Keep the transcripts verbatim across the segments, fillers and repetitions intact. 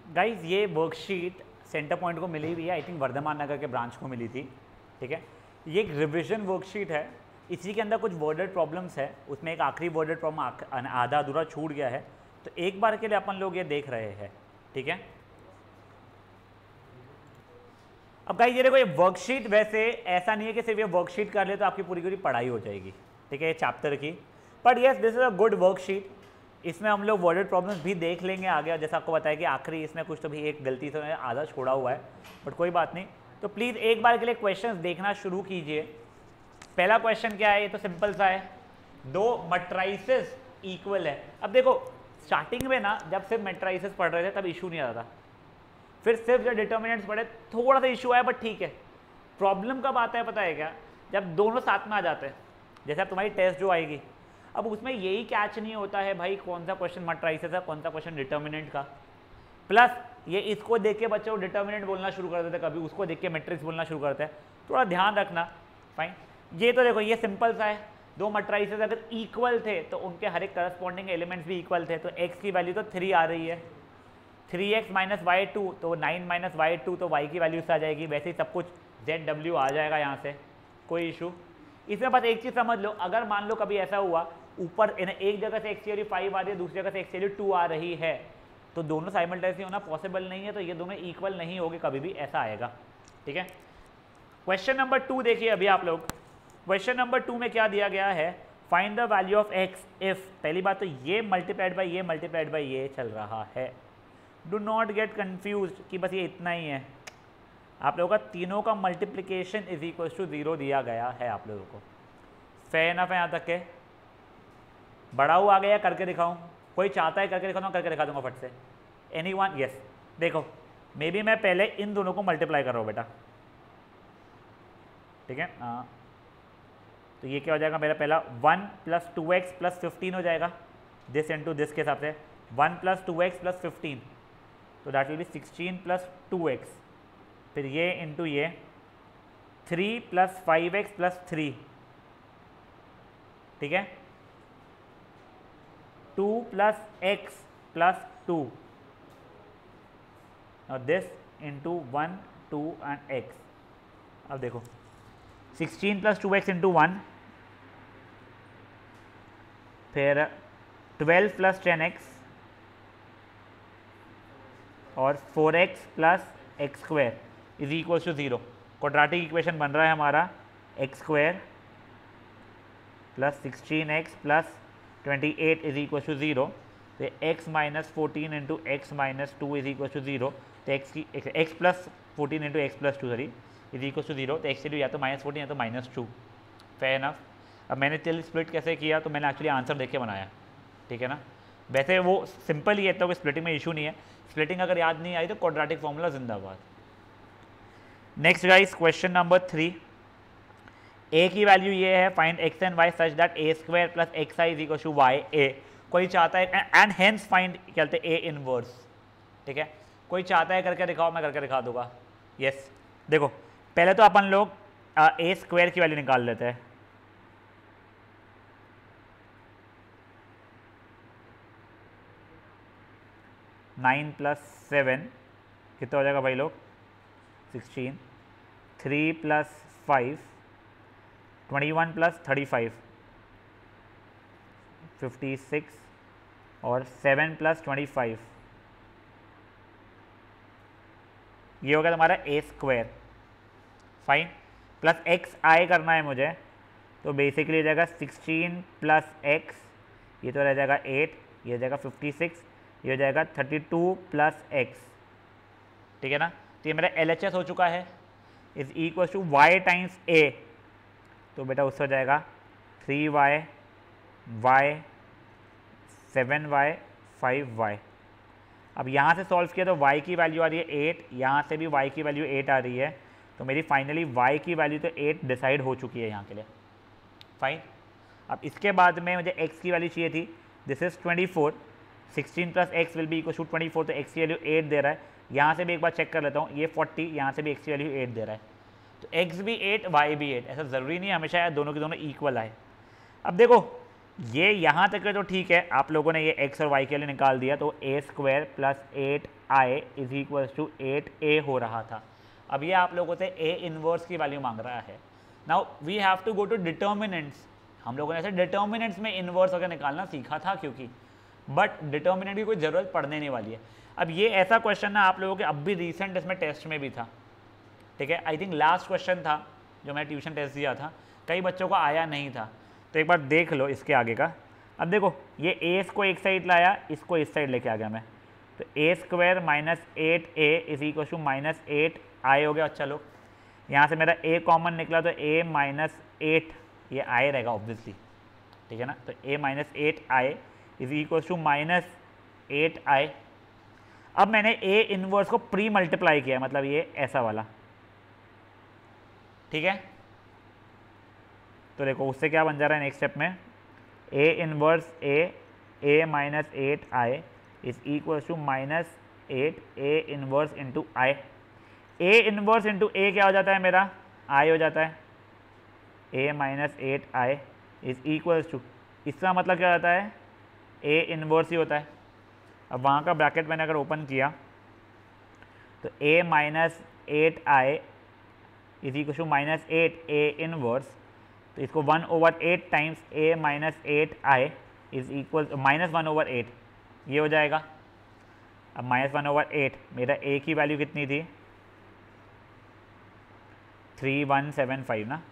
Guys ये worksheet centre point को मिली हुई है, आई थिंक वर्धमान नगर के ब्रांच को मिली थी, ठीक है। ये एक रिविजन वर्कशीट है, इसी के अंदर कुछ वर्डेड प्रॉब्लम्स है, उसमें एक आखिरी वर्डेड प्रॉब्लम आधा अधूरा छूट गया है, तो एक बार के लिए अपन लोग ये देख रहे हैं, ठीक है। अब गाइस ये देखो, ये वर्कशीट वैसे ऐसा नहीं है कि सिर्फ ये वर्कशीट कर ले तो आपकी पूरी पूरी पढ़ाई हो जाएगी, ठीक है, ये चैप्टर की, but yes this is a good worksheet. इसमें हम लोग वर्डेड प्रॉब्लम्स भी देख लेंगे आगे, जैसा आपको बताया कि आखिरी इसमें कुछ तो भी एक गलती से आधा छोड़ा हुआ है, बट कोई बात नहीं। तो प्लीज़ एक बार के लिए क्वेश्चंस देखना शुरू कीजिए। पहला क्वेश्चन क्या है, ये तो सिंपल सा है, दो मैट्रिसेस इक्वल है। अब देखो स्टार्टिंग में ना जब सिर्फ मैट्रिसेस पढ़ रहे थे तब इशू नहीं आता था, फिर सिर्फ जब डिटर्मिनेंट्स पढ़े थोड़ा सा इशू आया, बट ठीक है। प्रॉब्लम कब आता है पता है क्या, जब दोनों साथ में आ जाते हैं, जैसे अब तुम्हारी टेस्ट जो आएगी, अब उसमें यही कैच नहीं होता है भाई कौन सा क्वेश्चन मैट्रिसेस है, कौन सा क्वेश्चन डिटर्मिनेंट का। प्लस ये इसको देख के बच्चों डिटर्मिनेंट बोलना शुरू कर देते, कभी उसको देख के मैट्रिक्स बोलना शुरू करते हैं, थोड़ा ध्यान रखना। फाइन, ये तो देखो ये सिंपल सा है, दो मैट्रिसेस अगर इक्वल थे तो उनके हर एक करस्पॉन्डिंग एलिमेंट्स भी इक्वल थे, तो एक्स की वैल्यू तो थ्री आ रही है, three x minus y two तो नाइन माइनस वाई टू तो वाई की वैल्यू से आ जाएगी, वैसे ही सब कुछ जेड डब्ल्यू आ जाएगा यहाँ से, कोई इशू। इसमें बस एक चीज़ समझ लो, अगर मान लो कभी ऐसा हुआ ऊपर एक जगह से एक्स की वैल्यू फाइव आ रही है, दूसरी जगह से एक्स की वैल्यू टू आ रही है, तो दोनों साइमल्टेनियसली होना पॉसिबल नहीं है, तो ये दोनों इक्वल नहीं होगी कभी भी, ऐसा आएगा, ठीक है। क्वेश्चन नंबर टू देखिए अभी आप लोग, क्वेश्चन नंबर टू में क्या दिया गया है, find the value of x if, पहली बात तो ये मल्टीप्लाइड बाई ये मल्टीप्लाइड बाई ये चल रहा है, डू नॉट गेट कन्फ्यूज कि बस ये इतना ही है, आप लोगों का तीनों का multiplication is equal to zero दिया गया है आप लोगों को। फेयर इनफ है यहाँ तक के, बड़ा हुआ आ गया, करके दिखाऊं, कोई चाहता है करके दिखाऊं, करके दिखा दूंगा फट से, एनी वन, यस। देखो मे बी मैं पहले इन दोनों को मल्टीप्लाई कर रहा हूँ बेटा, ठीक है। हाँ, तो ये क्या हो जाएगा मेरा पहला, one plus two x plus fifteen हो जाएगा, दिस इंटू दिस के हिसाब से, one plus two x plus fifteen, तो that will be sixteen plus two x, फिर ये इंटू ये, three plus five x plus three, ठीक है, two plus x plus two, और this into one two and x. अब देखो sixteen plus two x into one, फिर twelve plus ten x और four x plus x square is equal to zero. Quadratic equation बन रहा है हमारा, x square plus sixteen x plus twenty eight is equal to zero, तो x minus fourteen into x minus two is equal to zero, तो x की x plus fourteen into x plus two sorry is equal to zero, तो x की या तो minus fourteen या तो minus two. Fair enough. अब मैंने टिल स्प्लिट कैसे किया, तो मैंने एक्चुअली आंसर देख के बनाया, ठीक है ना। वैसे वो सिंपल ही है, तो स्प्लिटिंग में इशू नहीं है, स्प्लिटिंग अगर याद नहीं आई तो क्वाड्रेटिक फॉर्मूला जिंदाबाद। Next guys question number three, A की वैल्यू ये है, find x and Y such that A square plus x I is equal to y A. कोई चाहता है एंड हेंस फाइंड क्या कहते हैं ए इनवर्स, ठीक है। कोई चाहता है करके दिखाओ, मैं करके दिखा दूंगा, यस। देखो पहले तो अपन लोग ए स्क्वायर की वैल्यू निकाल लेते हैं, नाइन प्लस सेवन कितना हो जाएगा भाई लोग, sixteen, three plus five twenty one plus thirty five fifty six, और सेवन प्लस ट्वेंटी फाइव, ये हो गया तुम्हारा A square. Fine, plus x I करना है मुझे, तो बेसिकली हो जाएगा सिक्सटीन प्लस एक्स, ये तो रह जाएगा एट, ये हो जाएगा फिफ्टी सिक्स, ये हो जाएगा थर्टी टू प्लस एक्स, ठीक है ना। तो ये मेरा एल एच एस हो चुका है, is equal to y times A, तो बेटा उससे हो जाएगा three y y seven y five y. अब यहाँ से सॉल्व किया तो y की वैल्यू आ रही है एट, यहाँ से भी y की वैल्यू एट आ रही है, तो मेरी फाइनली y की वैल्यू तो एट डिसाइड हो चुकी है यहाँ के लिए। फाइन, अब इसके बाद में मुझे x की वैल्यू चाहिए थी, this is twenty four, sixteen plus x will be equal to twenty four, तो x की वैल्यू एट दे रहा है। यहाँ से भी एक बार चेक कर लेता हूँ, ये फोर्टी, यहाँ से भी x की वैल्यू एट दे रहा है, तो x भी एट y भी एट, ऐसा ज़रूरी नहीं है हमेशा दोनों के दोनों इक्वल आए। अब देखो ये यहाँ तक है तो ठीक है, आप लोगों ने ये एक्स और वाई के लिए निकाल दिया, तो A square plus eight I is equal to eight A हो रहा था। अब ये आप लोगों से ए इनवर्स की वैल्यू मांग रहा है। Now we have to go to determinants. हम लोगों ने ऐसे डिटर्मिनेंट्स में इनवर्स वगैरह निकालना सीखा था क्योंकि, बट डिटर्मिनेंट की कोई ज़रूरत पड़ने नहीं वाली है। अब ये ऐसा क्वेश्चन ना आप लोगों के अब भी रिसेंट इसमें टेस्ट में भी था, ठीक है। आई थिंक लास्ट क्वेश्चन था जो मैं ट्यूशन टेस्ट दिया था, कई बच्चों को आया नहीं था, तो एक बार देख लो इसके आगे का। अब देखो ये ए को एक साइड लाया, इसको इस साइड लेके आ गया मैं, तो A square minus eight A is equal to minus eight I हो गया। अच्छा लो, यहाँ से मेरा ए कॉमन निकला तो ए माइनस एट ये आई रहेगा ऑब्वियसली, ठीक है ना। तो A minus eight I is equal to minus eight I. अब मैंने ए इनवर्स को प्री मल्टीप्लाई किया, मतलब ये ऐसा वाला, ठीक है। तो देखो उससे क्या बन जा रहा है नेक्स्ट स्टेप में, A inverse A A minus eight I is equal to minus eight A inverse into I. A inverse into A क्या हो जाता है मेरा, आई हो जाता है। A minus eight I is equal to, इसका मतलब क्या होता है, ए इनवर्स ही होता है। अब वहाँ का ब्रैकेट मैंने अगर ओपन किया तो A minus eight I is equal to minus eight A inverse, तो इसको one over eight times A minus eight I is equal minus one over eight ये हो जाएगा। अब माइनस वन ओवर एट, मेरा ए की वैल्यू कितनी थी, थ्री वन सेवन फाइव ना,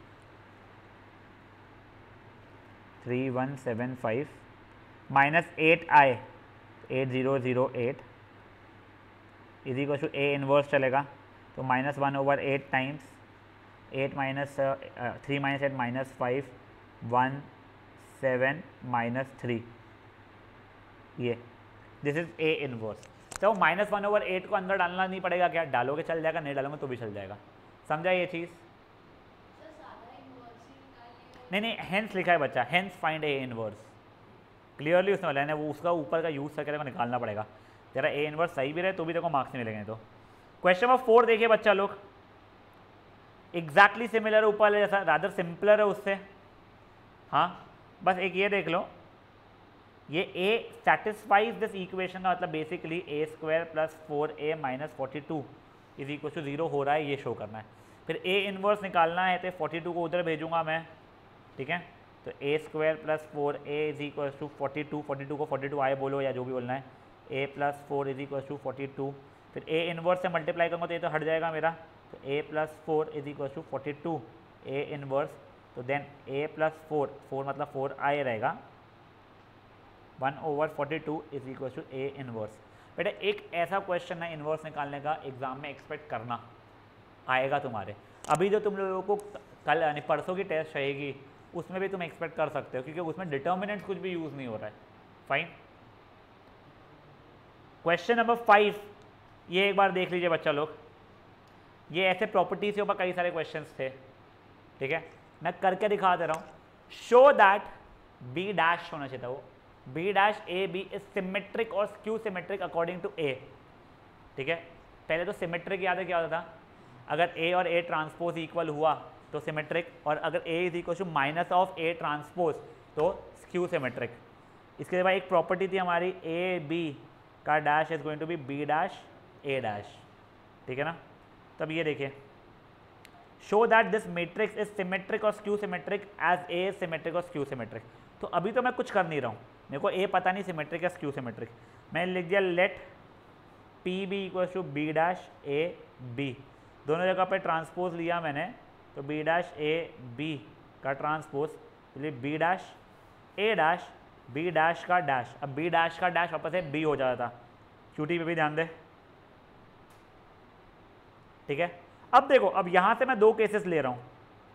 three one seven five minus eight I eight zero zero eight is equal to A inverse चलेगा, तो minus one over eight times eight minus three minus eight minus five one seven minus three, ये this is A inverse. तो minus one over eight को अंदर डालना नहीं पड़ेगा क्या, डालोगे चल जाएगा, नहीं डालोगे तो भी चल जाएगा। समझा ये चीज़? नहीं नहीं, हेंस लिखा है बच्चा, hence find A inverse, clearly उसने बोला है वो, उसका ऊपर का यूज़ करके देखो निकालना पड़ेगा। तेरा ए इनवर्स सही भी रहे तो भी देखो मार्क्स नहीं मिलेंगे। तो क्वेश्चन नंबर फोर देखिए बच्चा लोग, एग्जैक्टली सिमिलर है ऊपर जैसा, रादर सिंपलर है उससे। हाँ बस एक ये देख लो, ये ए सेटिस्फाइज दिस इक्वेशन का मतलब basically A square plus four A minus forty two is equal to zero हो रहा है, ये शो करना है। फिर ए इनवर्स निकालना है तो फोर्टी टू को उधर भेजूंगा मैं, ठीक है। तो A square plus four A is equal to forty two, forty two को फोर्टी टू आए बोलो या जो भी बोलना है, A plus four is equal to forty two. फिर ए इनवर्स से मल्टीप्लाई करूँगा तो ये तो हट जाएगा मेरा, तो A plus four is equal to forty two A inverse, तो then A plus four, four मतलब फोर आई रहेगा, one over forty two is equal to A inverse. बेटा एक ऐसा क्वेश्चन है इनवर्स निकालने का एग्जाम में एक्सपेक्ट करना आएगा तुम्हारे। अभी जो तुम लोगों को कल यानी परसों की टेस्ट रहेगी उसमें भी तुम एक्सपेक्ट कर सकते हो, क्योंकि उसमें डिटर्मिनेंट्स कुछ भी यूज़ नहीं हो रहा है। फाइन, क्वेश्चन नंबर फाइव, ये एक बार देख लीजिए बच्चा लोग, ये ऐसे प्रॉपर्टीज के ऊपर कई सारे क्वेश्चंस थे, ठीक है। मैं करके दिखा दे रहा हूँ। शो दैट बी डैश होना चाहिए था वो, B dash A B is symmetric और skew symmetric according to A, ठीक है। पहले तो सिमेट्रिक याद है क्या होता था, अगर ए और ए ट्रांसपोज इक्वल हुआ तो सिमेट्रिक, और अगर A is equal to minus of A transpose तो स्क्यू सिमेट्रिक। इसके बाद एक प्रॉपर्टी थी हमारी, ए बी का dash is going to be B dash A dash, ठीक है ना। तब ये देखिए, show that this matrix is symmetric और skew symmetric as A symmetric और स्क्यू सिमेट्रिक। तो अभी तो मैं कुछ कर नहीं रहा हूँ, मेरे को ए पता नहीं सिमेट्रिक या स्क्यू सिमेट्रिक, मैं लिख दिया let P B equal to B dash A B, दोनों जगह पे ट्रांसपोज लिया मैंने, तो बी डैश ए बी का ट्रांसपोज, इसलिए B dash A dash B dash का डैश। अब बी डैश का डैश वापस से बी हो जाता था, क्यूटी पे भी ध्यान दे, ठीक है। अब देखो, अब यहां से मैं दो केसेस ले रहा हूं,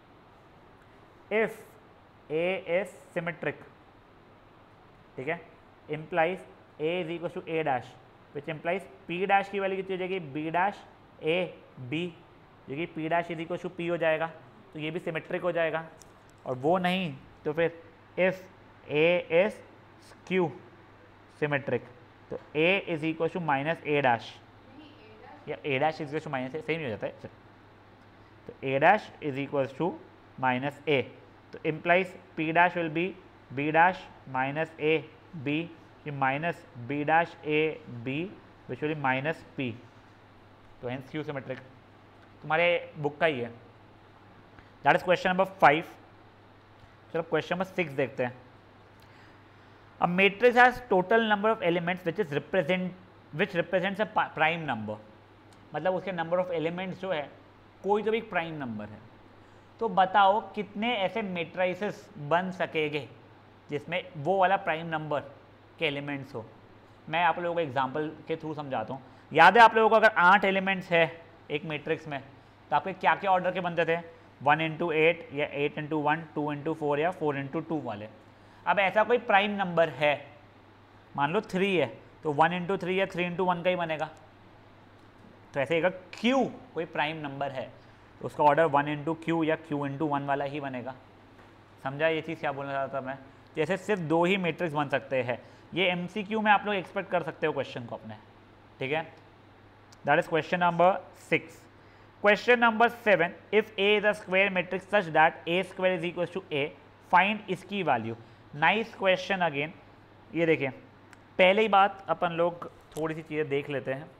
इफ ए इज सिमेट्रिक, ठीक है, implies A is equal to A dash, which implies P dash की वैल्यू कितनी हो जाएगी, बी डैश ए बी, जो कि P dash is equal to P हो जाएगा, तो ये भी सिमेट्रिक हो जाएगा। और वो नहीं तो फिर if A is skew symmetric, तो A is equal to minus A dash, या A dash is equal to minus A, same ही हो जाता है। तो A dash is equal to minus A, तो implies P dash will be B dash minus A B, minus B dash A B which will be minus P, तो hence skew symmetric तुम्हारे book का ही है। That is question number five. चलो question number six देखते हैं। A matrix has total number of elements which is represent which represents a prime number, मतलब उसके नंबर ऑफ एलिमेंट्स जो है कोई तो भी प्राइम नंबर है। तो बताओ कितने ऐसे मैट्रिसेस बन सकेंगे जिसमें वो वाला प्राइम नंबर के एलिमेंट्स हो। मैं आप लोगों को एग्जांपल के थ्रू समझाता हूँ। याद है आप लोगों को अगर आठ एलिमेंट्स है एक मैट्रिक्स में तो आपके क्या क्या ऑर्डर के बनते थे, वन इंटू एट या eight into one, two into four या फोर इंटू टू वाले। अब ऐसा कोई प्राइम नंबर है, मान लो थ्री है तो वन इंटू थ्री या थ्री इंटू वन का ही बनेगा। तो ऐसे अगर क्यू कोई प्राइम नंबर है तो उसका ऑर्डर वन इंटू क्यू या क्यू इंटू वन वाला ही बनेगा। समझा ये चीज़ क्या बोलना चाहता था मैं? जैसे सिर्फ दो ही मैट्रिक्स बन सकते हैं, ये एमसीक्यू में आप लोग एक्सपेक्ट कर सकते हो क्वेश्चन को अपने, ठीक है। That is question number six. Question number seven, if A is a square matrix such that A square is equal to A, find इसकी वैल्यू। Nice question again. ये देखिए पहले ही बात अपन लोग थोड़ी सी चीज़ें देख लेते हैं।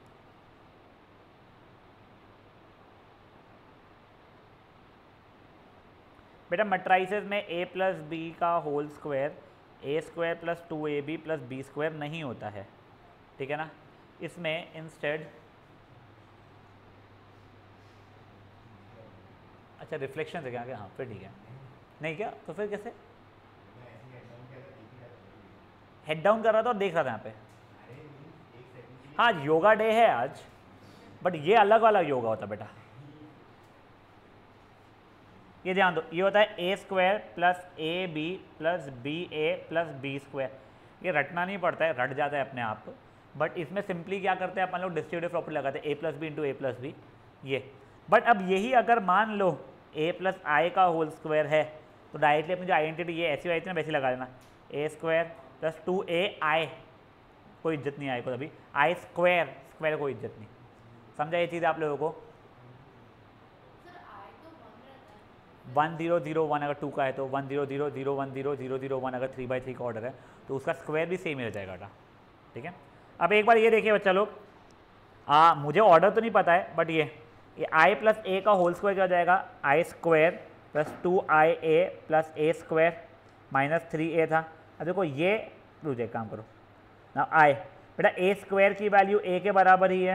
बेटा मैट्रिसेस में a प्लस बी का whole square A square plus two A B plus B square नहीं होता है, ठीक है ना। इसमें इंस्टेड, अच्छा रिफ्लेक्शन से क्या क्या, हाँ फिर ठीक है। नहीं क्या तो फिर कैसे हेड डाउन कर रहा था और देख रहा था यहाँ पे। हाँ योगा डे है आज, बट ये अलग वाला योगा होता बेटा। ये ध्यान दो, ये होता है A square plus A B plus B A plus B square. ये रटना नहीं पड़ता है, रट जाता है अपने आप। बट इसमें सिंपली क्या करते हैं अपन लोग, डिस्ट्रीब्यूटिव प्रॉपर्टी लगाते हैं, A plus B into A plus B ये। बट अब यही अगर मान लो ए प्लस आई का होल स्क्वायर है तो डायरेक्टली अपनी जो आइडेंटिटी ये ऐसी आई थी ना वैसी लगा देना, A square plus two A I, कोई इज्जत नहीं आई को तभी, आई स्क्वायर स्क्वायर कोई इज्जत नहीं। समझा ये चीज़ आप लोगों को? वन जीरो जीरो वन अगर टू का है तो one zero zero zero one zero zero zero one अगर थ्री बाई थ्री का ऑर्डर है तो उसका स्क्वायर भी सेम ही रह जाएगा बेटा, ठीक है। अब एक बार ये देखिए बच्चा लोग, आ, मुझे ऑर्डर तो नहीं पता है बट ये ये आई प्लस ए का होल स्क्वायर क्या हो जाएगा, I square plus two I A plus A square minus three A था। अब देखो ये रुझे काम करो ना, आई बेटा ए स्क्वायर की वैल्यू ए के बराबर ही है,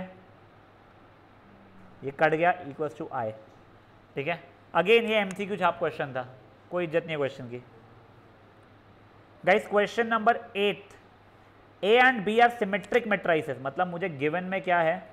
ये कट गया इक्वल्स टू आई, ठीक है। अगेन ये एमसीक्यू छाप क्वेश्चन था, कोई इज्जत नहीं है क्वेश्चन की। Guys question number eight, A and B are symmetric matrices, मतलब मुझे गिवन में क्या है,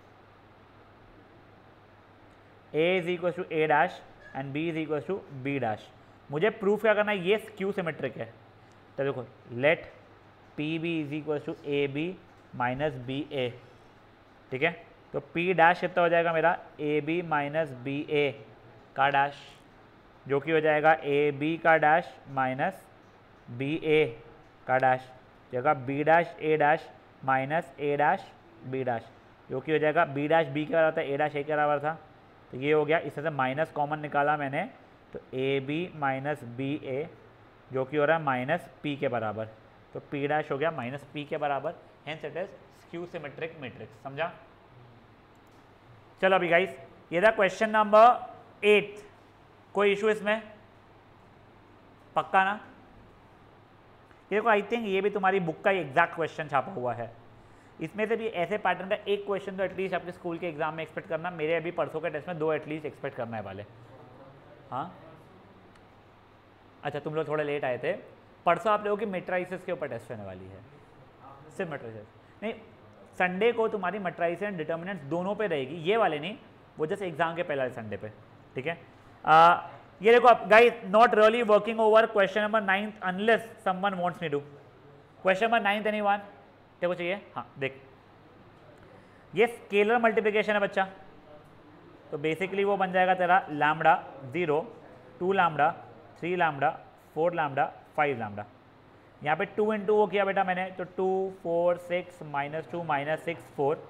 A is equal to A dash and B is equal to B dash. मुझे प्रूफ क्या करना है, ये स्क्यू सिमेट्रिक है। तो देखो let P B is equal to A B minus B A, ठीक है। तो पी डैश कितना हो जाएगा मेरा, A B minus B A का डैश, जो कि हो जाएगा ए बी का डैश माइनस बी ए का डैश, जगह B dash A dash minus A dash B dash, जो कि हो जाएगा बी डैश बी के बराबर था, ए डैश ए के बराबर था, तो ये हो गया। इससे से माइनस कॉमन निकाला मैंने तो A B minus B A जो कि हो रहा है माइनस पी के बराबर, तो पी डैश हो गया माइनस पी के बराबर, hence it is skew symmetric matrix. समझा? चलो अभी गाइस ये था क्वेश्चन नंबर एट, कोई इशू इसमें? पक्का ना? ये देखो आई थिंक ये भी तुम्हारी बुक का एग्जैक्ट क्वेश्चन छापा हुआ है। इसमें से भी ऐसे पैटर्न का एक क्वेश्चन तो एटलीस्ट आपके स्कूल के एग्जाम में एक्सपेक्ट करना, मेरे अभी परसों के टेस्ट में दो एटलीस्ट एक्सपेक्ट करना है वाले। हाँ अच्छा तुम लोग थोड़ा लेट आए थे, परसों आप लोगों की मैट्रिसेस के ऊपर टेस्ट होने वाली है, सिर्फ मैट्रिसेस नहीं, संडे को तुम्हारी मैट्रिसेस एंड डिटर्मिनेंट्स दोनों पे रहेगी, ये वाले नहीं, वो जस्ट एग्जाम के पहले संडे पे, ठीक है। आ, ये देखो guys, not really working over question number ninth unless someone wants me to. Question number ninth anyone देखो चाहिए? हाँ देख, ये स्केलर मल्टीप्लिकेशन है बच्चा, तो बेसिकली वो बन जाएगा तेरा lambda zero, two lambda, three lambda, four lambda, five lambda. यहाँ पे टू इंटू वो किया बेटा मैंने, तो two four six minus two minus six four,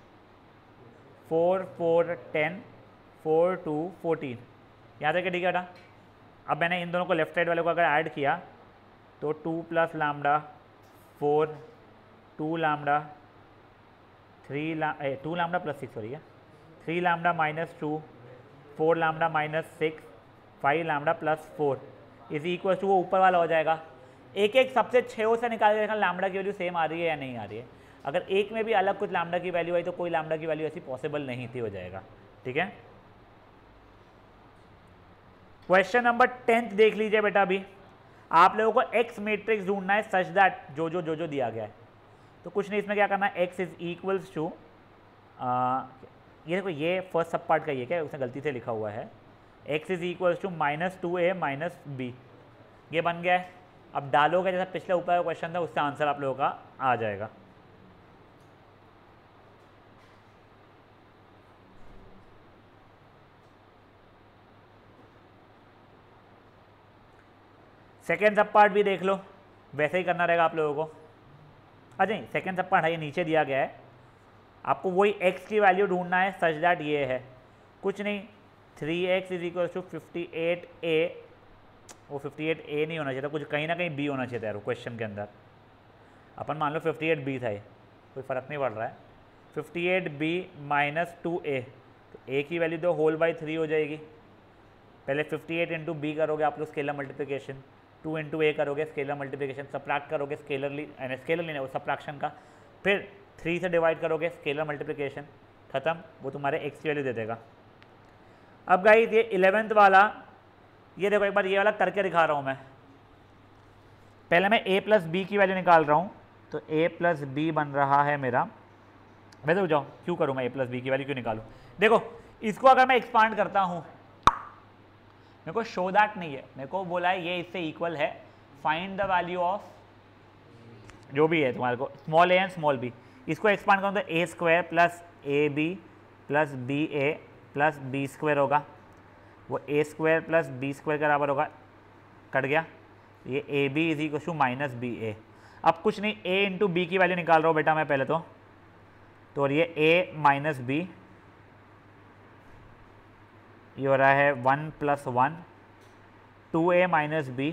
four four ten, four two fourteen, यहाँ तक ठीक है बेटा। अब मैंने इन दोनों को लेफ्ट साइड वाले को अगर ऐड किया तो two plus lambda four, two lambda three ला टू लैम्डा प्लस सिक्स हो रही है, three lambda minus two, four lambda minus six, five lambda plus four is equal to वो ऊपर वाला हो जाएगा। एक एक सबसे छः से निकाल के देखा लैम्डा की वैल्यू सेम आ रही है या नहीं आ रही है। अगर एक में भी अलग कुछ लैम्डा की वैल्यू आई तो कोई लैम्डा की वैल्यू ऐसी पॉसिबल नहीं थी, हो जाएगा। ठीक है, क्वेश्चन नंबर टेंथ देख लीजिए बेटा। अभी आप लोगों को एक्स मैट्रिक्स ढूंढना है सच दैट जो जो जो जो दिया गया है, तो कुछ नहीं, इसमें क्या करना है, एक्स इज इक्वल्स टू, ये देखो ये फर्स्ट सब पार्ट का ये क्या है, उसने गलती से लिखा हुआ है, X is equals to minus two A minus B, ये बन गया है। अब डालोगे जैसा पिछले ऊपर का क्वेश्चन था उससे आंसर आप लोगों का आ जाएगा। सेकेंड सब पार्ट भी देख लो, वैसे ही करना रहेगा आप लोगों को। अच्छा नहीं, सेकेंड सब पार्ट है, ये नीचे दिया गया है, आपको वही x की वैल्यू ढूंढना है सच दैट ये है, कुछ नहीं, three X is equal to fifty eight A, वो फिफ्टी एट ए नहीं होना चाहिए था, कुछ कहीं ना कहीं b होना चाहिए था यार क्वेश्चन के अंदर। अपन मान लो फिफ्टी एट बी था, ये कोई फ़र्क नहीं पड़ रहा है। Fifty eight B minus two A, तो ए की वैल्यू तो होल बाई थ्री हो जाएगी। पहले फिफ्टी एट इंटू बी करोगे आप लोग scalar multiplication, two into A करोगे स्केलर मल्टीप्लिकेशन, सब्ट्रैक्ट करोगे स्केलरली स्केलर लेना वो सब्ट्रैक्शन का, फिर थ्री से डिवाइड करोगे स्केलर मल्टीप्लिकेशन, ख़त्म, वो तुम्हारे एक्स की वैल्यू दे देगा। अब गाइस ये इलेवेंथ वाला, ये देखो एक बार ये वाला करके दिखा रहा हूँ मैं। पहले मैं a प्लस बी की वैल्यू निकाल रहा हूँ, तो a प्लस बी बन रहा है मेरा, वैसे हो जाओ क्यों करूँ मैं a प्लस बी की वैल्यू क्यों निकालूँ। देखो इसको अगर मैं एक्सपांड करता हूँ, मेरे को शो दैट नहीं है, मेरे को बोला है ये इससे इक्वल है, फाइंड द वैल्यू ऑफ जो भी है तुम्हारे को small A and small B. इसको एक्सपांड करूँ तो A square plus A B plus B A plus B square होगा, वो A square plus B square के बराबर होगा, कट गया, ये A B is equal to minus B A. अब कुछ नहीं, ए इंटू बी की वैल्यू निकाल रहा हूँ बेटा मैं पहले तो, तो और ये ए माइनस बी, ये हो रहा है one plus one, two A minus B,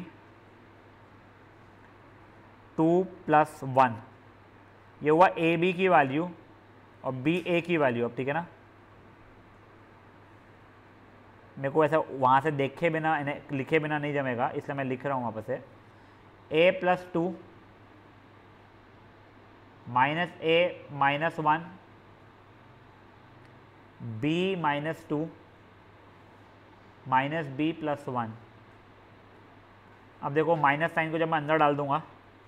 two plus one, ये हुआ ए बी की वैल्यू और बी ए की वैल्यू। अब ठीक है ना, मेरे को ऐसा वहाँ से देखे बिना इन्हें लिखे बिना नहीं जमेगा, इसलिए मैं लिख रहा हूँ वापस से, A plus two minus A minus one, B minus two minus B plus one. अब देखो माइनस साइन को जब मैं अंदर डाल दूंगा,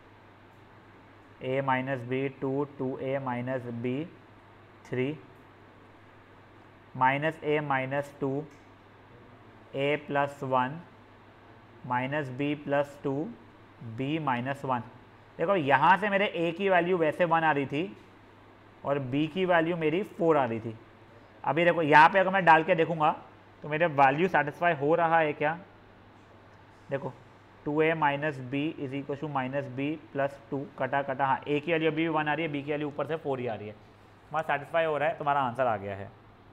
A minus B two, two A minus B three, minus A minus two, A plus one, minus B plus two, B minus one. देखो यहाँ से मेरे ए की वैल्यू वैसे वन आ रही थी और बी की वैल्यू मेरी फोर आ रही थी। अभी देखो यहाँ पे अगर मैं डाल के देखूँगा तो मेरे वैल्यू सेटिस्फाई हो रहा है क्या, देखो two A minus B is equal to minus B plus two, कटा कटा, हाँ ए की वैल्यू अभी भी वन आ रही है, बी की वैल्यू ऊपर से फोर ही आ रही है, तुम्हारा सेटिस्फाई हो रहा है, तुम्हारा आंसर आ गया है।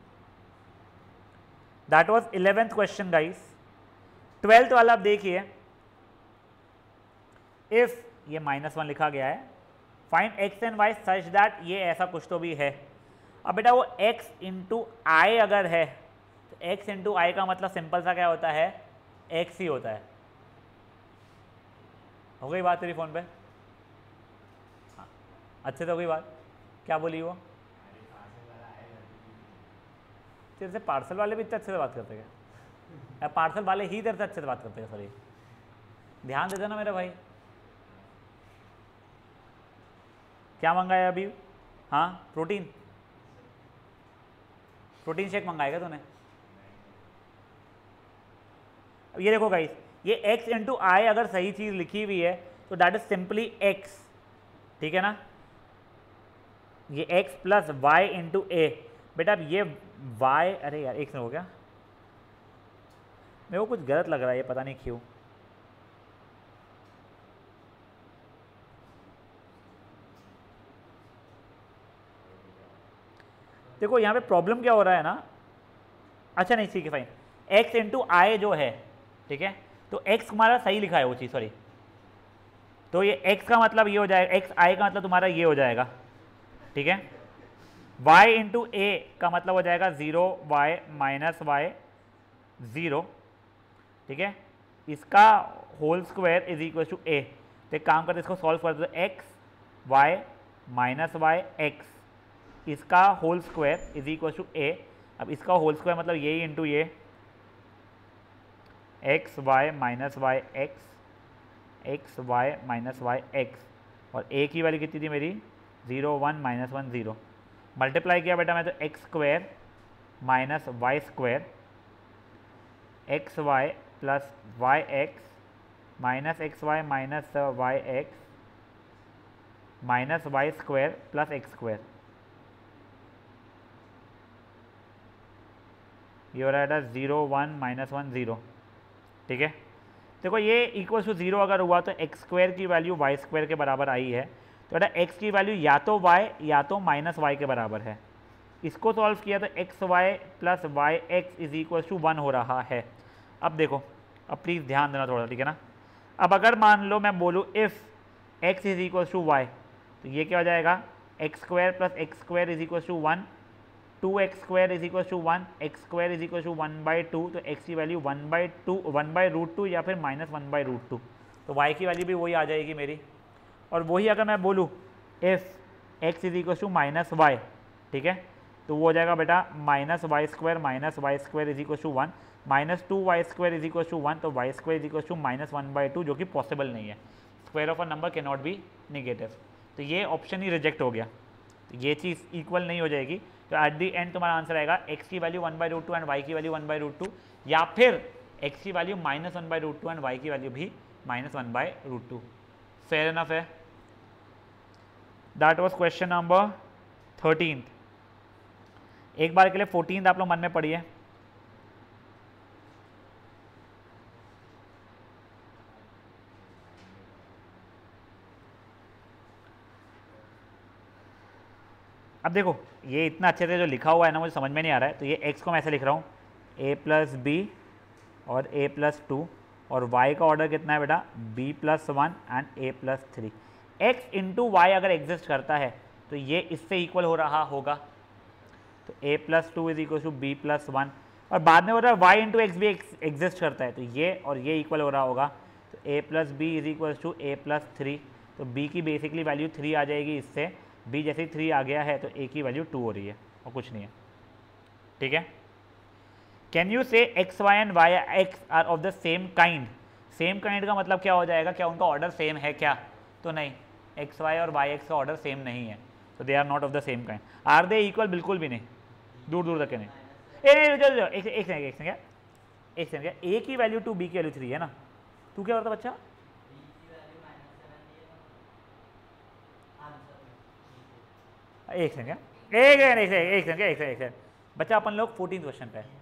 That was eleventh question guys. Twelfth वाला आप देखिए, इफ ये माइनस वन लिखा गया है, find x and Y such that, ये ऐसा कुछ तो भी है। अब बेटा वो एक्स इंटू आई अगर है तो एक्स इंटू आई का मतलब सिंपल सा क्या होता है, एक्स ही होता है। हो गई बात तेरी फोन पे, हाँ अच्छे से हो गई बात, क्या बोली वो, तेरे से पार्सल वाले भी इतने अच्छे से बात करते क्या, पार्सल वाले ही तेरे से अच्छे से बात करते हैं, सॉरी ध्यान दे देना मेरे भाई। क्या मंगाया अभी, हाँ प्रोटीन, प्रोटीन शेक मंगाएगा तूने। अब ये देखो गाइस, ये x इंटू आई अगर सही चीज़ लिखी हुई है तो दैट इज सिंपली x, ठीक है ना, ये x plus Y into A. बेटा अब ये y, अरे यार एक से हो गया, मेरे को कुछ गलत लग रहा है ये, पता नहीं क्यों। देखो यहाँ पे प्रॉब्लम क्या हो रहा है ना, अच्छा नहीं ठीक है फाइन, x इंटू आई जो है, ठीक है, तो x हमारा सही लिखा है वो चीज़, सॉरी तो ये x का मतलब ये हो जाएगा, x i का मतलब तुम्हारा ये हो जाएगा, ठीक है। y इंटू ए का मतलब हो जाएगा zero Y minus Y zero, ठीक है। इसका whole square is equal to A. तो एक काम करते इसको सॉल्व कर दो, X Y minus Y X, इसका whole square is equal to A. अब इसका होल स्क्वायर मतलब ये इंटू ये, X Y minus Y X, X Y minus Y X, और ए की वैल्यू कितनी थी मेरी, zero one minus one zero. Multiply किया बेटा मैं तो X square minus Y square, X Y plus Y X minus X Y minus Y X minus Y square plus x square, ये हो रहा है zero one minus one zero, ठीक है। देखो ये इक्वल टू ज़ीरो अगर हुआ तो एक्स स्क्वायर की वैल्यू वाई स्क्वायर के बराबर आई है, तो बेटा एक्स की वैल्यू या तो वाई या तो माइनस वाई के बराबर है। इसको सॉल्व किया तो X Y plus Y X is equal to one हो रहा है। अब देखो, अब प्लीज़ ध्यान देना थोड़ा, ठीक है ना। अब अगर मान लो मैं बोलूँ if X is equal to Y, तो ये क्या हो जाएगा, X square plus x square is equal to one, two X square is equal to one, X square is equal to one by two, तो एक्स की value one by two one by root two या फिर minus one by root two, तो Y की value भी वही आ जाएगी मेरी। और वही अगर मैं बोलूँ if X is equal to minus Y, ठीक है, तो वो हो जाएगा बेटा minus Y square minus Y square is equal to one, minus two Y square is equal to one, तो Y square is equal to minus one by two, जो कि पॉसिबल नहीं है। Square of a number can not be negative, तो ये option ही reject हो गया, तो ये चीज़ इक्वल नहीं हो जाएगी। तो एट दी एंड तुम्हारा आंसर आएगा एक्स की value one by root two and Y की value one by root two, या फिर एक्स की value minus one by root two and Y की वैल्यू भी minus one by root two. Fair enough है। That was question number thirteen. एक बार के लिए फोर्टीन आप लोग मन में पढ़िए। अब देखो ये इतना अच्छे से जो लिखा हुआ है ना मुझे समझ में नहीं आ रहा है, तो ये x को मैं ऐसे लिख रहा हूँ a प्लस बी और a प्लस टू, और y का ऑर्डर कितना है बेटा b plus one and a plus three. X into Y अगर एग्जिस्ट करता है तो ये इससे इक्वल हो रहा होगा, तो a plus two is equal to B plus one, और बाद में हो रहा है y इंटू एक्स भी एग्जिस्ट करता है, तो ये और ये इक्वल हो रहा होगा, तो a plus B is equal to A plus three, तो b की बेसिकली वैल्यू थ्री आ जाएगी इससे, b जैसे ही थ्री आ गया है तो a की वैल्यू टू हो रही है और कुछ नहीं है, ठीक है। Can you say X Y and Y X are of the same kind. Same kind का मतलब क्या हो जाएगा, क्या उनका ऑर्डर सेम है क्या, तो नहीं, एक्स वाई और वाई एक्स का ऑर्डर सेम नहीं है, तो they are not of the same kind. Are they equal, बिल्कुल भी नहीं, दूर दूर तक नहीं। ए नहीं चलो चलो एक एक सेकंड एक सेकंड एक सेकंड ए की वैल्यू टू बी की वैल्यू थ्री है ना, तू क्या करता बच्चा, एक सेकंड एक सेकंड एक सेकंड एक सेकंड एक सेकंड एक सेकंड बच्चा, अपन लोग फोर्टीन क्वेश्चन पे है,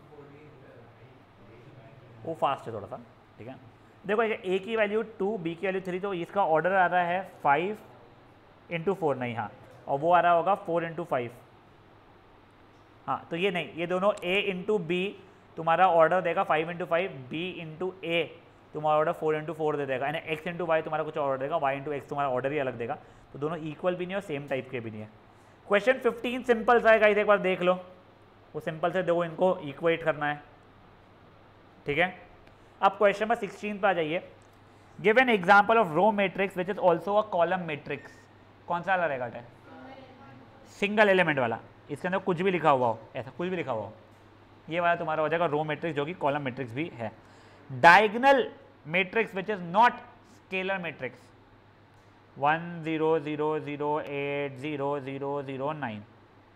वो फास्ट है थोड़ा सा, ठीक है। देखो ए की वैल्यू टू, बी की वैल्यू थ्री, तो इसका ऑर्डर आ रहा है फाइव इंटू फोर, नहीं हाँ, और वो आ रहा होगा फोर इंटू फाइव, हाँ, तो ये नहीं, ये दोनों a इंटू बी तुम्हारा ऑर्डर देगा five into five, B into A तुम्हारा ऑर्डर फोर इंटू फोर दे देगा, यानी एक्स इंटू वाई तुम्हारा कुछ ऑर्डर देगा, वाई इंटू एक्स तुम्हारा ऑर्डर ही अलग देगा, तो दोनों इक्वल भी नहीं और सेम टाइप के भी नहीं है। क्वेश्चन फिफ्टीन सिंपल सा है गाइस, एक बार देख लो, वो सिंपल से दो इनको इक्वेट करना है, ठीक है। अब क्वेश्चन नंबर सिक्सटीन पर आ जाइए। Give an example of row matrix which is also a column matrix. कौन सा वाला रहेगा, सिंगल एलिमेंट वाला, इसके अंदर कुछ भी लिखा हुआ हो, ऐसा कुछ भी लिखा हुआ हो, ये वाला तुम्हारा हो जाएगा रो मैट्रिक्स, जो कि कॉलम मैट्रिक्स भी है। Diagonal matrix which is not scalar matrix, one zero zero zero eight zero zero zero nine,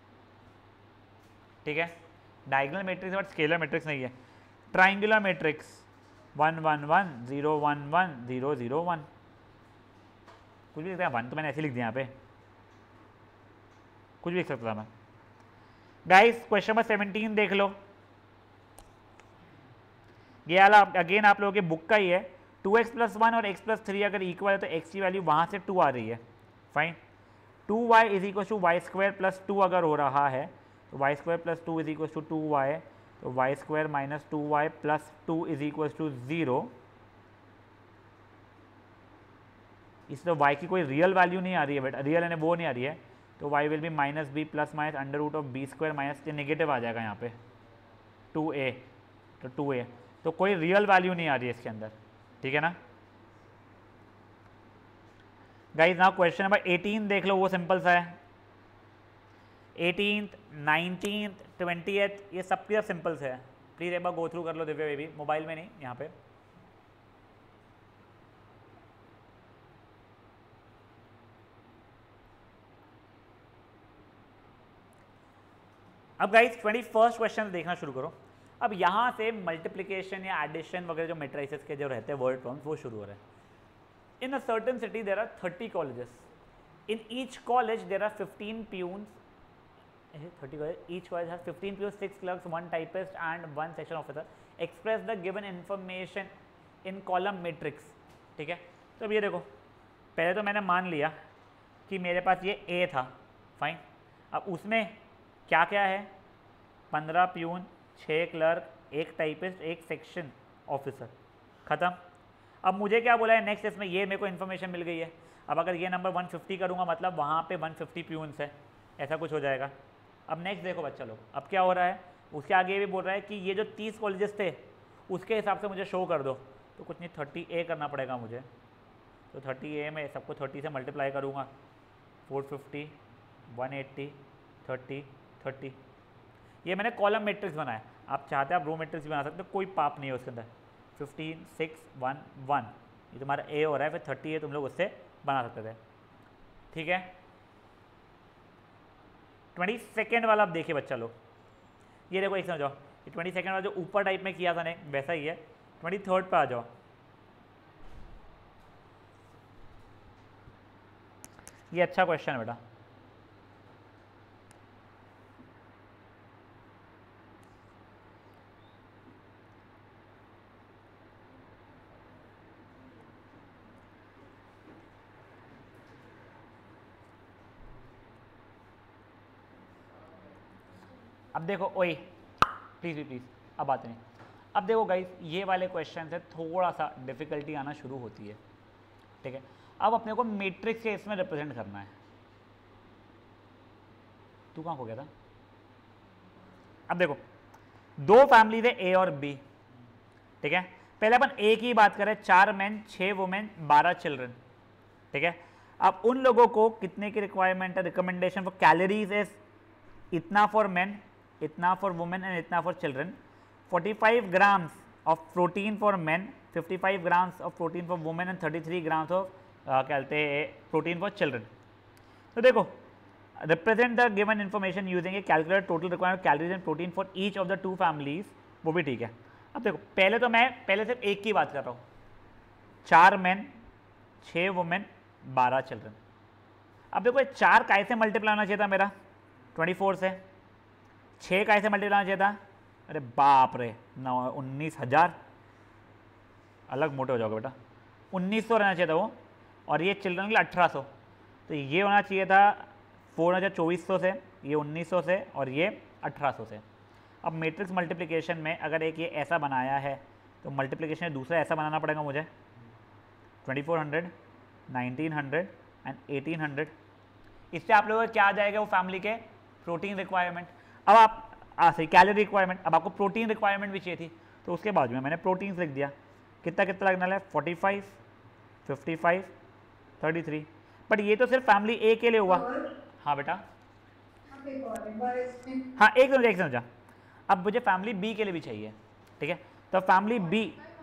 ठीक है। Diagonal matrix but scalar matrix नहीं है। Triangular matrix one one one zero one one zero zero one, कुछ भी लिखते हैं, one तो मैंने ऐसे लिख दिया यहाँ पे, कुछ भी लिख सकता था मैं। गाइस क्वेश्चन नंबर सेवनटीन देख लो, ये वाला अगेन आप लोगों के बुक का ही है। टू एक्स प्लस वन और एक्स प्लस थ्री अगर इक्वल है तो एक्स की वैल्यू वहाँ से टू आ रही है, fine. Two Y is equal to Y square plus two अगर हो रहा है तो Y square plus two is equal to two Y, तो Y square minus two Y plus two is equal to zero, इसमें वाई की कोई real value नहीं आ रही है बेटा, रियल यानी वो नहीं आ रही है, तो Y will be minus B plus minus under root of B square minus के नेगेटिव आ जाएगा यहाँ पे टू ए, तो टू ए, तो कोई रियल वैल्यू नहीं आ रही है इसके अंदर, ठीक है ना। Guys now question number eighteen देख लो, वो सिंपल सा है। एटीन, नाइनटीन, ट्वेंटीएथ, ये सब सब सिंपल से है। प्लीज़ एक बार गो थ्रू कर लो दिव्या बेबी, मोबाइल में नहीं, यहाँ पे। अब गाइस ट्वेंटी फर्स्ट क्वेश्चन देखना शुरू करो। अब यहाँ से मल्टीप्लिकेशन या एडिशन वगैरह जो मेट्राइसेस के जो रहते हैं वर्ड प्रॉब्लम्स वो शुरू हो रहे हैं। In a certain city there are thirty colleges, in each college there are fifteen peons, thirty college, each college has fifteen P Os, six clerks, one typist and one section officer. Express the given information in column matrix, ठीक है। तो अब ये देखो, पहले तो मैंने मान लिया कि मेरे पास ये A था, फाइन। अब उसमें क्या क्या है, पंद्रह प्यून, छः क्लर्क, एक टाइपिस्ट, एक सेक्शन ऑफिसर, ख़त्म। अब मुझे क्या बोला है नेक्स्ट, इसमें ये मेरे को इन्फॉर्मेशन मिल गई है। अब अगर ये नंबर वन फिफ्टी करूँगा मतलब वहाँ पे वन फिफ्टी प्यून्स है, ऐसा कुछ हो जाएगा। अब नेक्स्ट देखो बच्चा लोग, अब क्या हो रहा है, उसके आगे ये भी बोल रहा है कि ये जो तीस कॉलेजेस थे उसके हिसाब से मुझे शो कर दो, तो कुछ नहीं थर्टी ए करना पड़ेगा मुझे। तो थर्टी ए में सबको थर्टी से मल्टीप्लाई करूँगा, four fifty, one eighty, thirty, thirty, ये मैंने कॉलम मैट्रिक्स बनाया। आप चाहते हैं आप रो मैट्रिक्स भी बना सकते हो, कोई पाप नहीं है उसके अंदर। फिफ्टीन, सिक्स, वन, वन, ये तुम्हारा ए हो रहा है, फिर थर्टी ए तुम लोग उससे बना सकते थे, ठीक है। ट्वेंटी सेकेंड वाला आप देखिए बच्चा लोग, ये देखो एक समझ जाओ, ये ट्वेंटी सेकेंड वाला जो ऊपर टाइप में किया था ने वैसा ही है। ट्वेंटी थर्ड पे आ जाओ, ये अच्छा क्वेश्चन है बेटा। अब देखो, ओए प्लीज़ प्लीज़ अब बात नहीं। अब देखो गाइस, ये वाले क्वेश्चन से थोड़ा सा डिफ़िकल्टी आना शुरू होती है, ठीक है। अब अपने को मैट्रिक्स के इसमें रिप्रेजेंट करना है। तू कहाँ हो गया था? अब देखो, दो फैमिली थे ए और बी, ठीक है। पहले अपन ए की बात करें, चार मैन, छः वुमेन, बारह चिल्ड्रन, ठीक है। अब उन लोगों को कितने की रिक्वायरमेंट है, रिकमेंडेशन फॉर कैलोरीज इज इतना फॉर मैन, इतना फॉर वुमेन एंड इतना for children. Forty five grams of protein for man, fifty five grams of protein for women and thirty three grams of क्या कहते हैं protein for children. तो देखो, represent the given information using a calculate total required calories and protein for each of the two families, वो भी ठीक है। अब देखो, पहले तो मैं पहले सिर्फ एक की बात कर रहा हूँ, चार मैन, छः वुमेन, बारह चिल्ड्रन। अब देखो, चार कैसे मल्टीप्लाई होना चाहिए था मेरा ट्वेंटी फोर से, छः कैसे मल्टीप्लाई होना चाहिए था, अरे बाप रे, नौ उन्नीस हज़ार, अलग मोटे हो जाओगे बेटा, उन्नीस सौ रहना चाहिए था वो, और ये चिल्ड्रन के लिए अठारह सौ, तो ये होना चाहिए था फोर हज़ार चौबीस सौ से, ये उन्नीस सौ से, और ये अठारह सौ से। अब मैट्रिक्स मल्टीप्लिकेशन में अगर एक ये ऐसा बनाया है तो मल्टीप्लिकेशन दूसरा ऐसा बनाना पड़ेगा मुझे, twenty four hundred, nineteen hundred and eighteen hundred. इससे आप लोगों को क्या आ जाएगा, वो फैमिली के प्रोटीन रिक्वायरमेंट। अब आप आ सही कैलोरी रिक्वायरमेंट, अब आपको प्रोटीन रिक्वायरमेंट भी चाहिए थी, तो उसके बाद में मैंने प्रोटीन्स लिख दिया। कितना कितना लगना है, forty five, fifty five, thirty three. But ये तो सिर्फ फैमिली ए के लिए हुआ। हाँ बेटा, हाँ एक समझा एक समझा। अब मुझे फैमिली बी के लिए भी चाहिए, ठीक है। तो फैमिली बी,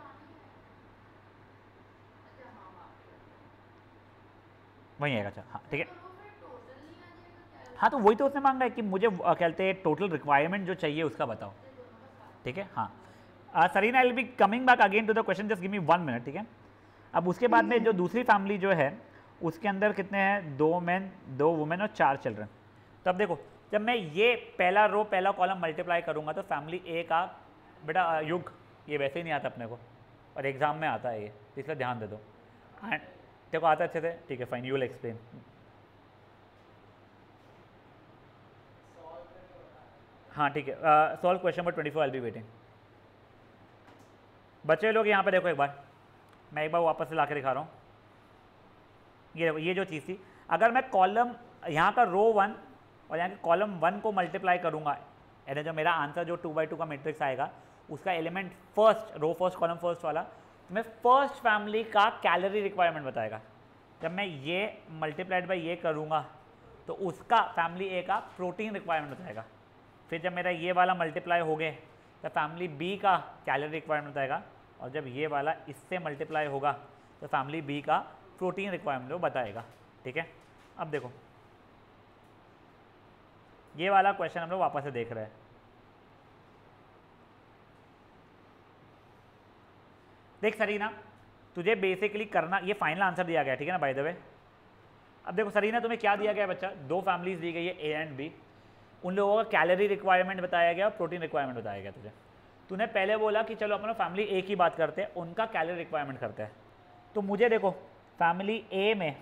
वही आएगा, अच्छा हाँ ठीक है। हाँ तो वही तो उसने मांगा है कि मुझे कहते हैं टोटल रिक्वायरमेंट जो चाहिए उसका बताओ, ठीक है। हाँ Sarina, I will be coming back again to the question, just give me one minute, ठीक है। अब उसके बाद में जो दूसरी फैमिली जो है उसके अंदर कितने हैं, दो मैन, दो वुमेन और चार चिल्ड्रन। तो अब देखो, जब मैं ये पहला रो पहला कॉलम मल्टीप्लाई करूँगा तो फैमिली ए का बेटा युग, ये वैसे ही नहीं आता अपने को, और एग्जाम में आता है ये, इसलिए ध्यान दे दो। एंड देखो आता अच्छे से, ठीक है फाइन, यू विल एक्सप्लेन। हाँ ठीक है, solve question number twenty four, I will be waiting. बच्चे लोग यहाँ पे देखो एक बार, मैं एक बार वापस से ला के दिखा रहा हूँ। ये ये जो चीज़ थी, अगर मैं कॉलम यहाँ का रो वन और यहाँ के कॉलम वन को मल्टीप्लाई करूँगा, यानी जो मेरा आंसर जो टू बाई टू का मैट्रिक्स आएगा उसका element first row first column first वाला, तो मैं फर्स्ट फैमिली का कैलोरी रिक्वायरमेंट बताएगा। जब मैं ये मल्टीप्लाइड बाई ये करूँगा तो उसका फैमिली ए का प्रोटीन रिक्वायरमेंट बताएगा। फिर जब मेरा ये वाला मल्टीप्लाई हो गए तो फैमिली बी का कैलोरी रिक्वायरमेंट बताएगा, और जब ये वाला इससे मल्टीप्लाई होगा तो फैमिली बी का प्रोटीन रिक्वायरमेंट वो बताएगा। ठीक है, अब देखो ये वाला क्वेश्चन हम लोग वापस से देख रहे हैं। देख सरीना, तुझे बेसिकली करना, ये फाइनल आंसर दिया गया, ठीक है ना बाय द वे। अब देखो सरीना, तुम्हें क्या दिया गया बच्चा, दो फैमिलीज दी गई है ए एंड बी, उन लोगों का कैलोरी रिक्वायरमेंट बताया गया और प्रोटीन रिक्वायरमेंट बताया गया तुझे। तूने पहले बोला कि चलो अपन फैमिली ए की बात करते हैं, उनका कैलोरी रिक्वायरमेंट करते हैं। तो मुझे देखो फैमिली ए में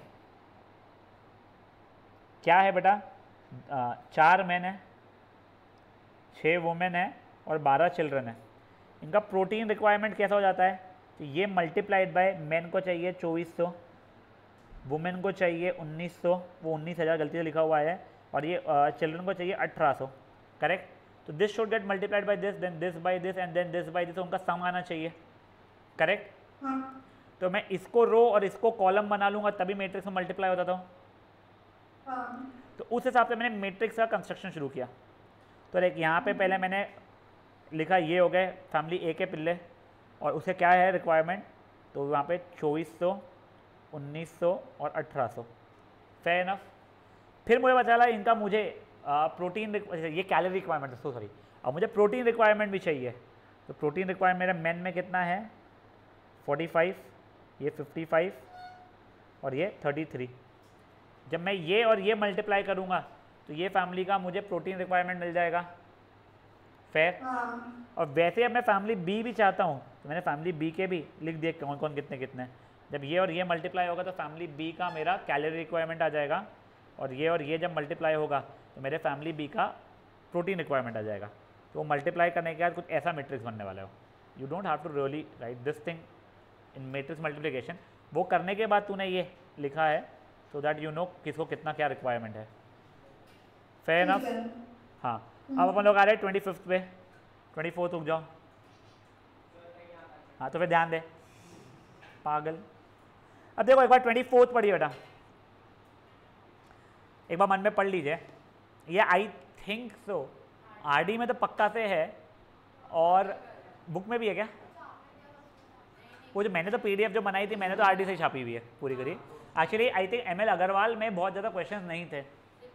क्या है बेटा, आ, चार मैन है, छः वुमेन है और बारह चिल्ड्रन है। इनका प्रोटीन रिक्वायरमेंट कैसा हो जाता है, तो ये मल्टीप्लाइड बाय मैन को चाहिए चौबीस सौ, वुमेन को चाहिए उन्नीस सौ, वो उन्नीस हज़ार गलती से लिखा हुआ है, और ये चिल्ड्रन को चाहिए अठारह सौ, करेक्ट। तो this should get multiplied by this, then this by this and then this by this, उनका सम आना चाहिए, करेक्ट। हाँ। तो मैं इसको रो और इसको कॉलम बना लूँगा तभी मैट्रिक्स में मल्टीप्लाई होता था। हाँ। तो उस हिसाब से मैंने मैट्रिक्स का कंस्ट्रक्शन शुरू किया। तो देख यहाँ पे पहले मैंने लिखा ये हो गए फैमिली ए के पिल्ले, और उसे क्या है रिक्वायरमेंट, तो वहाँ पे चौबीस सौ, उन्नीस सौ और अठारह सौ, फेयर इनफ। फिर मुझे पता चला इनका मुझे प्रोटीन, ये कैलोरी रिक्वायरमेंट है, सो सॉरी, अब मुझे प्रोटीन रिक्वायरमेंट भी चाहिए। तो प्रोटीन रिक्वायरमेंट मेरा मेन में कितना है पैंतालीस, ये पचपन और ये तैंतीस। जब मैं ये और ये मल्टीप्लाई करूँगा तो ये फैमिली का मुझे प्रोटीन रिक्वायरमेंट मिल जाएगा, फेयर। और वैसे अब मैं फैमिली बी भी चाहता हूँ तो मैंने फैमिली बी के भी लिख दिए कौन कौन कितने कितने। जब ये और ये मल्टीप्लाई होगा तो फैमिली बी का मेरा कैलोरी रिक्वायरमेंट आ जाएगा, और ये और ये जब मल्टीप्लाई होगा तो मेरे फैमिली बी का प्रोटीन रिक्वायरमेंट आ जाएगा। तो वो मल्टीप्लाई करने के बाद कुछ ऐसा मैट्रिक्स बनने वाला हो। You don't have to really write this thing in matrix multiplication. वो करने के बाद तूने ये लिखा है सो दैट यू नो किसको कितना क्या रिक्वायरमेंट है, फेयर इनफ। हाँ, अब अपन लोग आ रहे हैं ट्वेंटी फिफ्थ पे, ट्वेंटी फोर्थ रुक जाओ। हाँ तो फिर ध्यान दे पागल। अब देखो एक बार ट्वेंटी फोर्थ पढ़िए बेटा, एक बार मन में पढ़ लीजिए। ये आई थिंक सो आरडी में तो पक्का से है, और बुक में भी है क्या? वो जो मैंने तो पीडीएफ जो बनाई थी मैंने तो आरडी से ही छापी हुई है पूरी करी। Actually I think ML Agarwal में बहुत ज़्यादा क्वेश्चंस नहीं थे,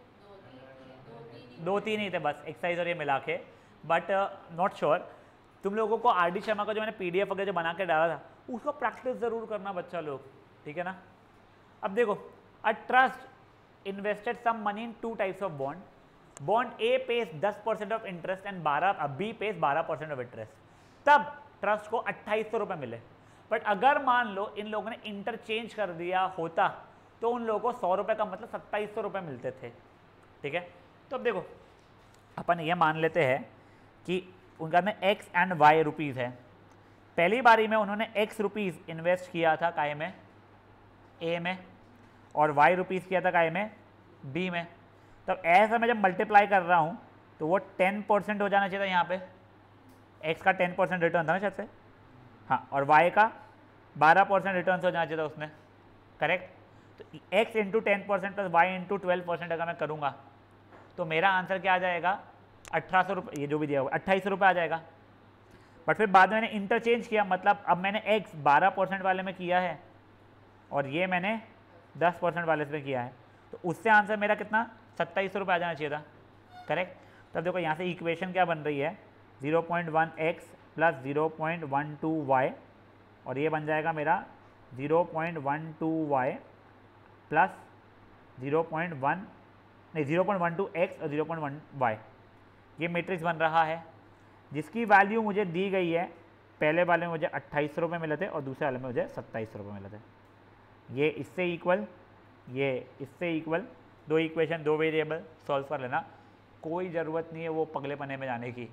दो तीन ही थे बस, एक्सरसाइज और ये मिला के, बट नॉट श्योर। तुम लोगों को आर डी शर्मा का जो मैंने पीडीएफ वगैरह जो बना के डाला था उसको प्रैक्टिस ज़रूर करना बच्चा लोग, ठीक है ना। अब देखो, a trust invested some money in two types of bond, bond A pays दस परसेंट ऑफ इंटरेस्ट एंड बारह बी पेज बारह परसेंट ऑफ इंटरेस्ट, तब ट्रस्ट को अट्ठाईस सौ रुपये मिले। बट अगर मान लो इन लोगों ने इंटरचेंज कर दिया होता तो उन लोगों को सौ रुपये का मतलब सत्ताईस सौ रुपये मिलते थे, ठीक है। तो अब देखो अपन ये मान लेते हैं कि उनका में एक्स एंड वाई रुपीज़ है। पहली बारी में उन्होंने एक्स रुपीज़ इन्वेस्ट किया था काय में, ए में, और वाई रुपीज़ किया था काय में, बी में। तब ऐसा मैं जब मल्टीप्लाई कर रहा हूँ तो वो टेन परसेंट हो जाना चाहिए था यहाँ पे, एक्स का टेन परसेंट रिटर्न था ना शायद से, हाँ, और वाई का बारह परसेंट रिटर्न हो जाना चाहिए था उसमें, करेक्ट। तो X into ten percent plus Y into twelve percent अगर मैं करूँगा तो मेरा आंसर क्या आ जाएगा, अठारह सौ रुपये, ये जो भी दिया होगा अट्ठाईस सौ रुपये आ जाएगा। बट फिर बाद में मैंने इंटरचेंज किया, मतलब अब मैंने एक्स बारह परसेंट वाले में किया है और ये मैंने दस परसेंट वाले में किया है, तो उससे आंसर मेरा कितना, सत्ताईस सौ रुपये आ जाना चाहिए था, करेक्ट। तब देखो यहाँ से इक्वेशन क्या बन रही है, zero point one X plus zero point one two Y, और ये बन जाएगा मेरा zero point one two Y plus zero point one नहीं zero point one two X और ज़ीरो पॉइंट वन वाई। ये मैट्रिक्स बन रहा है जिसकी वैल्यू मुझे दी गई है। पहले वाले में मुझे अट्ठाईस सौ रुपये मिले थे और दूसरे वाले में मुझे सत्ताईस सौ रुपये मिले थे। ये इससे इक्वल, ये इससे इक्वल, दो इक्वेशन दो वेरिएबल सॉल्व कर लेना, कोई ज़रूरत नहीं है वो पगले पने में जाने की।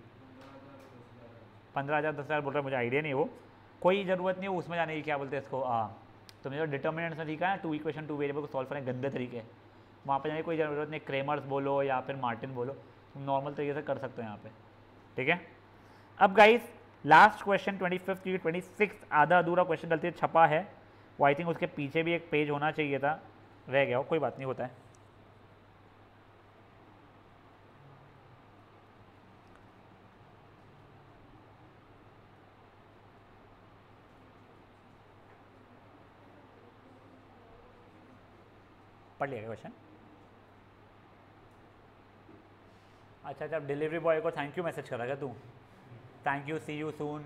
पंद्रह हज़ार दस हज़ार बोल रहा है, मुझे आइडिया नहीं, वो कोई ज़रूरत नहीं है उसमें जाने की, क्या बोलते हैं इसको, आ, तुमने जो डिटर्मिनेंट्स में सीखा है टू इक्वेशन टू वेरिएबल को सॉल्व करने गंदे तरीके, वहाँ पे जाने की कोई ज़रूरत नहीं। क्रेमर्स बोलो या फिर मार्टिन बोलो, तुम नॉर्मल तरीके से कर सकते हो यहाँ पे, ठीक है। अब guys last question twenty fifth की ट्वेंटी सिक्स आधा अधूरा क्वेश्चन गलती से छपा है, वो आई थिंक उसके पीछे भी एक पेज होना चाहिए था, रह गया हो, कोई बात नहीं, होता है। पढ़ लिया क्वेश्चन? अच्छा अच्छा, डिलीवरी बॉय को थैंक यू मैसेज करा क्या तू? Thank you, see you soon.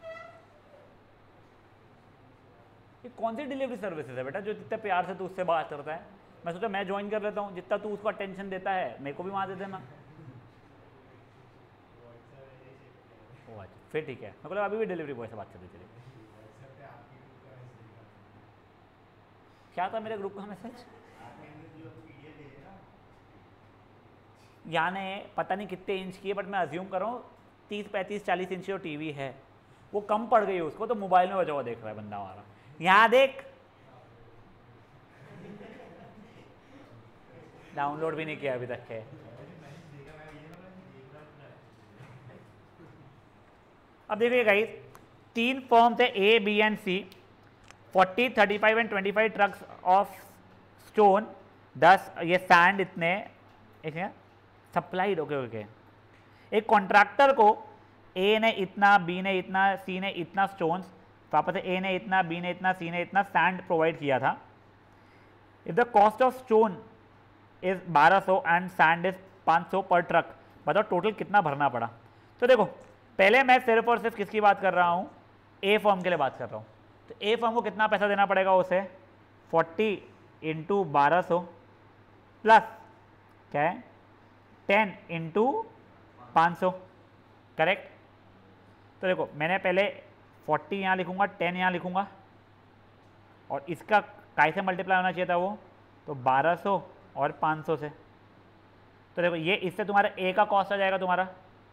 ये कौन सी डिलीवरी सर्विसेज है बेटा जो जितने प्यार से तू उससे बात करता है? मैं सोचा मैं ज्वाइन कर लेता हूँ, जितना तू उसको अटेंशन देता है मेरे को भी वहाँ दे देना। ओ अच्छा, फिर ठीक है। मतलब अभी भी डिलीवरी बॉय से बात करते चले। क्या था मेरे ग्रुप का मैसेज? यानी पता नहीं कितने इंच की है, बट मैं अज्यूम कर रहा हूँ तीस पैंतीस चालीस इंच की टीवी है, वो कम पड़ गई है उसको, तो मोबाइल में बचा हुआ देख रहा है बंदा हमारा। यहाँ देख, डाउनलोड भी नहीं किया अभी तक है। अब देखिए गाइस, तीन फॉर्म्स है A B and C, forty thirty five and twenty five trucks of stone, दस ये सैंड इतने एक सप्लाइड। ओके ओके, एक कॉन्ट्रैक्टर को ए ने इतना, बी ने इतना, सी ने इतना स्टोन्स, वापस से ए ने इतना, बी ने इतना, सी ने इतना सैंड प्रोवाइड किया था। If the cost of stone is बारह सौ एंड सैंड इज पाँच सौ पर ट्रक, बताओ टोटल कितना भरना पड़ा। तो देखो पहले मैं सिर्फ और सिर्फ किसकी बात कर रहा हूँ, ए फॉर्म के लिए बात कर रहा हूँ। तो ए फॉर्म को कितना पैसा देना पड़ेगा उसे, फोर्टी इंटू बारह सौ प्लस क्या है टेन इंटू पाँच सौ, करेक्ट। तो देखो मैंने पहले फोर्टी यहाँ लिखूँगा, टेन यहाँ लिखूँगा, और इसका कैसे मल्टीप्लाई होना चाहिए था वो, तो बारह सौ और पाँच सौ से। तो देखो ये इससे तुम्हारा ए का कॉस्ट आ जाएगा, तुम्हारा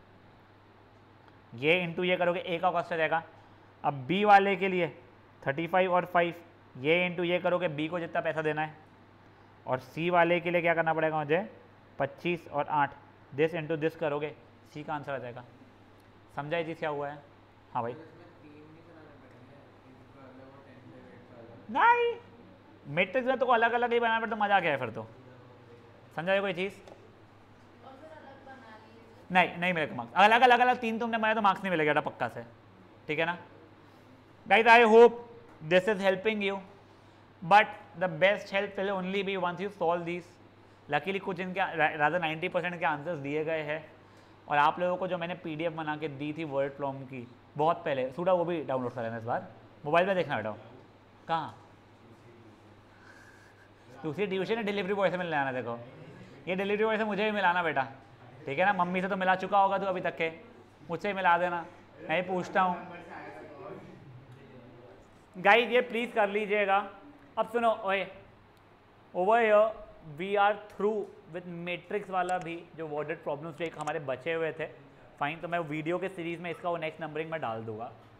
ये इंटू ये करोगे ए का कॉस्ट आ जाएगा। अब बी वाले के लिए थर्टी फाइव और फाइव, ये इंटू ये करोगे बी को जितना पैसा देना है, और सी वाले के लिए क्या करना पड़ेगा मुझे, पच्चीस और आठ, दिस इंटू दिस करोगे, सी का आंसर आ जाएगा। समझा ये चीज़ क्या हुआ है? हाँ भाई नहीं, मैट्रिक्स में तो अलग अलग ही बनाना पड़ता, तो मजा क्या है फिर तो। समझा कोई चीज़? नहीं नहीं मिलेगा मार्क्स, अलग अलग अलग तीन तुमने बनाया तो मार्क्स नहीं मिलेगा पक्का से, ठीक है ना गाइस। I hope this is helping you, but the best help will only be once you solve this. Luckily कुछ इनके रादर नाइन्टी परसेंट के आंसर्स दिए गए हैं, और आप लोगों को जो मैंने पीडीएफ बना के दी थी वर्ड प्रॉब्लम की बहुत पहले, सूडा वो भी डाउनलोड कर लेना इस बार, मोबाइल में देखना बेटा। कहाँ दूसरी ट्यूशन है, डिलीवरी बॉय से मिलने आना। देखो ये डिलीवरी बॉय से मुझे भी मिलाना बेटा, ठीक है ना। मम्मी से तो मिला चुका होगा तू अभी तक के, मुझसे ही मिला देना, मैं ही पूछता हूँ। गाइस ये प्लीज़ कर लीजिएगा। अब सुनो, ओए over here we are through with matrix वाला भी जो वर्डेड प्रॉब्लम्स जो एक हमारे बचे हुए थे, फाइन। तो मैं वीडियो के सीरीज़ में इसका वो नेक्स्ट नंबरिंग में डाल दूंगा।